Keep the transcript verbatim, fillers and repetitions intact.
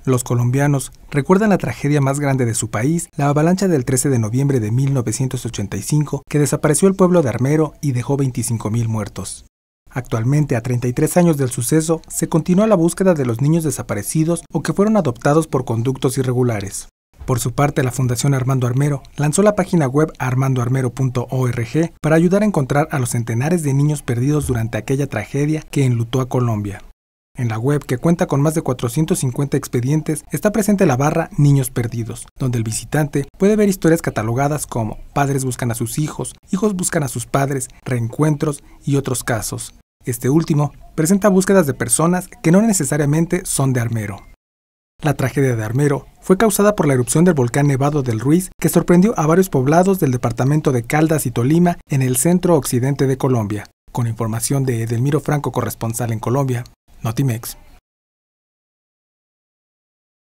Los colombianos recuerdan la tragedia más grande de su país, la avalancha del trece de noviembre de mil novecientos ochenta y cinco, que desapareció el pueblo de Armero y dejó veinticinco mil muertos. Actualmente, a treinta y tres años del suceso, se continúa la búsqueda de los niños desaparecidos o que fueron adoptados por conductos irregulares. Por su parte, la Fundación Armando Armero lanzó la página web armando armero punto org para ayudar a encontrar a los centenares de niños perdidos durante aquella tragedia que enlutó a Colombia. En la web, que cuenta con más de cuatrocientos cincuenta expedientes, está presente la barra Niños Perdidos, donde el visitante puede ver historias catalogadas como padres buscan a sus hijos, hijos buscan a sus padres, reencuentros y otros casos. Este último presenta búsquedas de personas que no necesariamente son de Armero. La tragedia de Armero fue causada por la erupción del volcán Nevado del Ruiz, que sorprendió a varios poblados del departamento de Caldas y Tolima en el centro occidente de Colombia. Con información de Edelmiro Franco, corresponsal en Colombia, Notimex.